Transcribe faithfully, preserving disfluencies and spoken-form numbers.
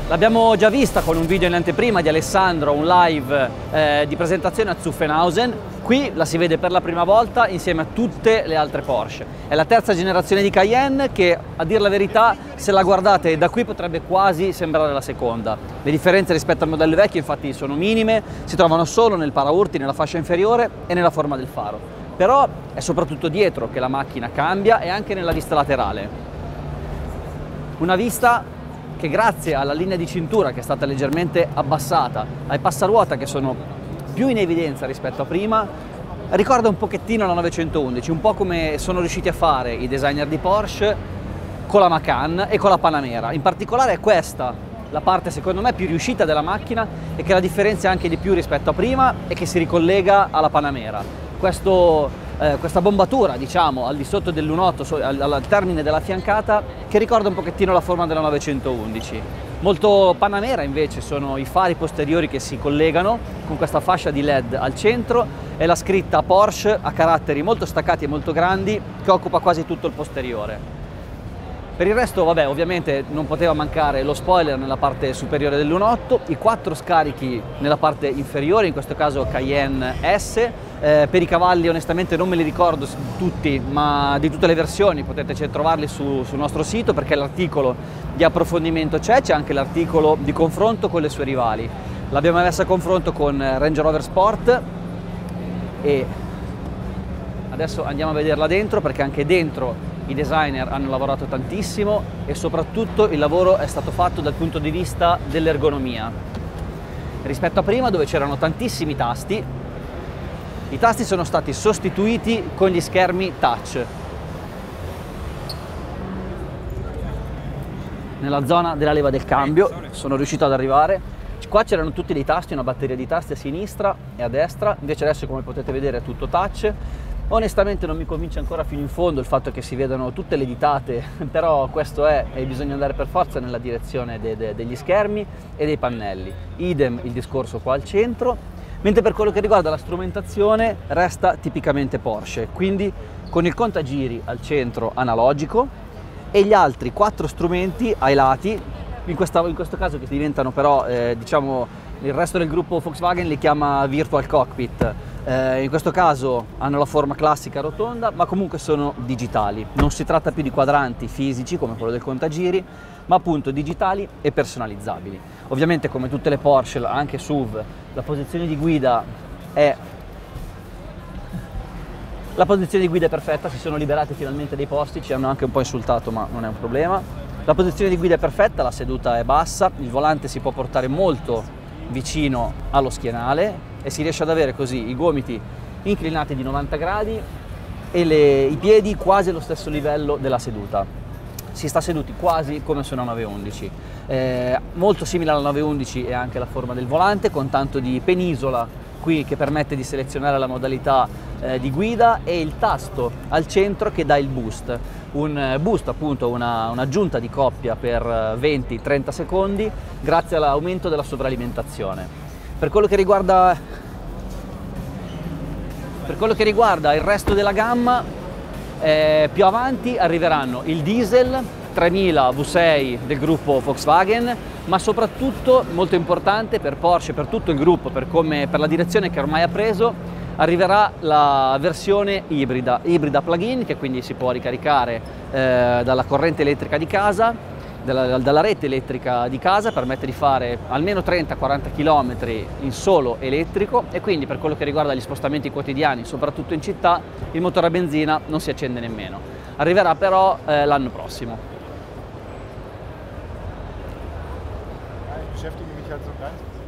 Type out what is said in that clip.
L'abbiamo già vista con un video in anteprima di Alessandro, un live eh, di presentazione a Zuffenhausen. Qui la si vede per la prima volta insieme a tutte le altre Porsche. È la terza generazione di Cayenne che, a dir la verità, se la guardate da qui potrebbe quasi sembrare la seconda. Le differenze rispetto al modello vecchio infatti sono minime, si trovano solo nel paraurti, nella fascia inferiore e nella forma del faro. Però è soprattutto dietro che la macchina cambia e anche nella vista laterale. Una vista che grazie alla linea di cintura che è stata leggermente abbassata, ai passaruota che sono più in evidenza rispetto a prima, ricorda un pochettino la novecentoundici, un po' come sono riusciti a fare i designer di Porsche con la Macan e con la Panamera. In particolare è questa la parte secondo me più riuscita della macchina e che la differenzia anche di più rispetto a prima e che si ricollega alla Panamera. Questo Eh, questa bombatura, diciamo, al di sotto del lunotto, al, al termine della fiancata, che ricorda un pochettino la forma della novecentoundici. Molto Panamera invece sono i fari posteriori che si collegano con questa fascia di L E D al centro e la scritta Porsche a caratteri molto staccati e molto grandi che occupa quasi tutto il posteriore. Per il resto, vabbè, ovviamente non poteva mancare lo spoiler nella parte superiore del lunotto, i quattro scarichi nella parte inferiore, in questo caso Cayenne S. Eh, per i cavalli onestamente non me li ricordo tutti, ma di tutte le versioni potete trovarli su, sul nostro sito, perché l'articolo di approfondimento c'è, c'è anche l'articolo di confronto con le sue rivali. L'abbiamo messa a confronto con Range Rover Sport e adesso andiamo a vederla dentro, perché anche dentro i designer hanno lavorato tantissimo e soprattutto il lavoro è stato fatto dal punto di vista dell'ergonomia. Rispetto a prima, dove c'erano tantissimi tasti, i tasti sono stati sostituiti con gli schermi touch. Nella zona della leva del cambio sono riuscito ad arrivare. Qua c'erano tutti dei tasti, una batteria di tasti a sinistra e a destra, invece adesso, come potete vedere, è tutto touch. Onestamente non mi convince ancora fino in fondo il fatto che si vedano tutte le ditate, però questo è e bisogna andare per forza nella direzione de de degli schermi e dei pannelli. Idem il discorso qua al centro. Mentre per quello che riguarda la strumentazione resta tipicamente Porsche, quindi con il contagiri al centro analogico e gli altri quattro strumenti ai lati, in, questa, in questo caso che diventano però, eh, diciamo, il resto del gruppo Volkswagen li chiama Virtual Cockpit. Eh, in questo caso hanno la forma classica rotonda, ma comunque sono digitali. Non si tratta più di quadranti fisici come quello del contagiri, ma appunto digitali e personalizzabili. Ovviamente, come tutte le Porsche, anche S U V, la posizione di guida è la posizione di guida è perfetta, si sono liberati finalmente dei posti, ci hanno anche un po' insultato, ma non è un problema. La posizione di guida è perfetta, la seduta è bassa, il volante si può portare molto vicino allo schienale e si riesce ad avere così i gomiti inclinati di novanta gradi e le, i piedi quasi allo stesso livello della seduta. Si sta seduti quasi come su una nove undici. Eh, molto simile alla nove undici è anche la forma del volante, con tanto di penisola qui che permette di selezionare la modalità eh, di guida, e il tasto al centro che dà il boost. Un boost, appunto, un'aggiunta un di coppia per venti trenta secondi grazie all'aumento della sovralimentazione. Per quello che riguarda per quello che riguarda il resto della gamma, eh, più avanti arriveranno il diesel tremila V sei del gruppo Volkswagen, ma soprattutto, molto importante per Porsche, per tutto il gruppo, per, come, per la direzione che ormai ha preso, arriverà la versione ibrida, ibrida plug-in, che quindi si può ricaricare eh, dalla corrente elettrica di casa, dalla, dalla rete elettrica di casa, permette di fare almeno trenta quaranta chilometri in solo elettrico, e quindi per quello che riguarda gli spostamenti quotidiani, soprattutto in città, il motore a benzina non si accende nemmeno. Arriverà però eh, l'anno prossimo. Ich beschäftige mich halt so ganz